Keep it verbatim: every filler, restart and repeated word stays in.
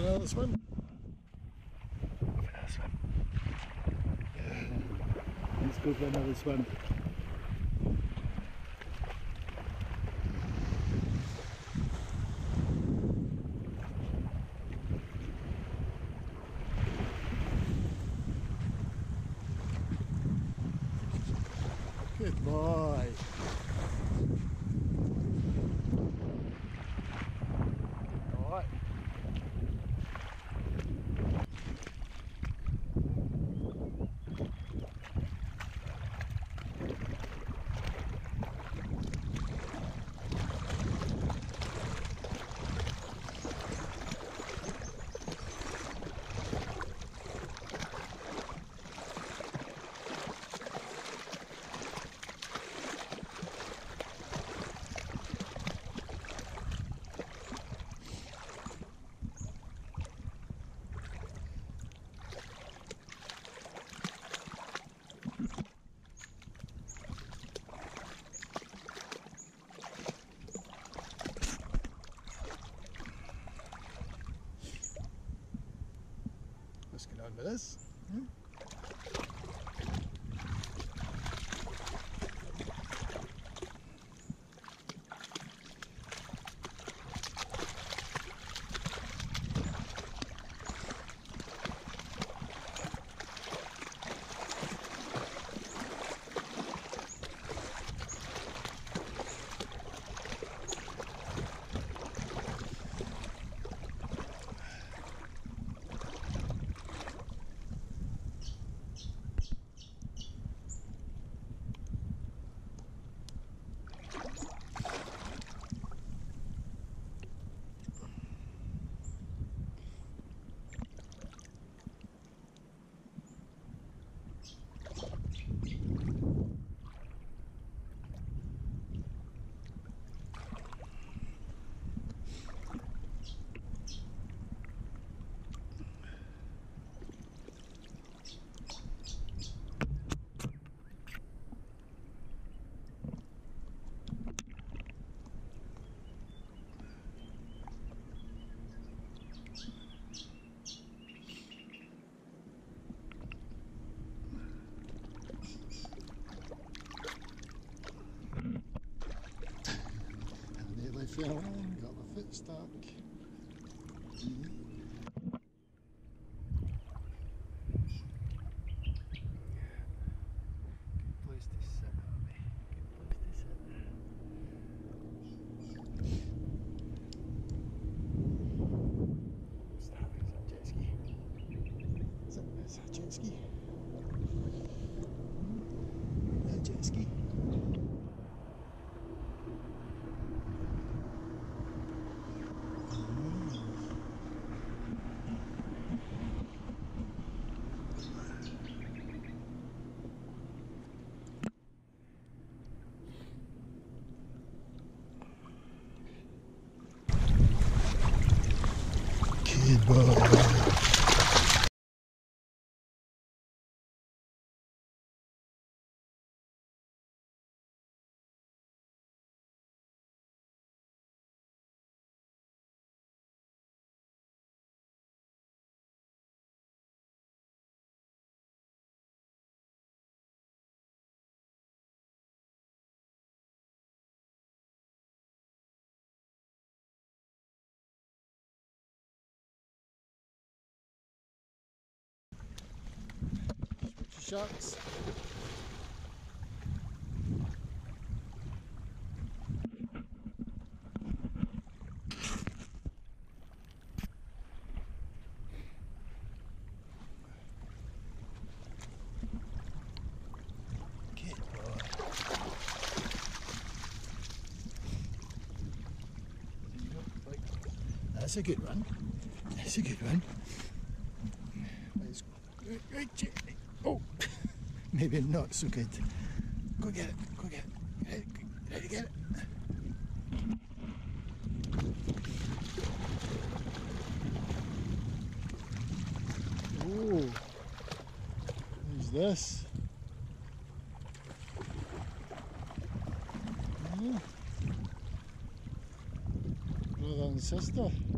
another swim. Go for another swim. Let's go for another swim. Good boy. Good boy. Let's get on with this. Hmm? Fell in, got my foot stuck. Mm-hmm. Good place to sit, Harvey. Good place to sit. What's that? Is that a jet ski? Is that, is that a jet ski? Hmm? Is that a jet ski? Good boy. Sharks. Good boy. That's a good one. That's a good one. Let's go. Oh, maybe not so good. Go get it. Go get it. Ready, ready to get it. Oh, who's this? Oh. Brother and sister.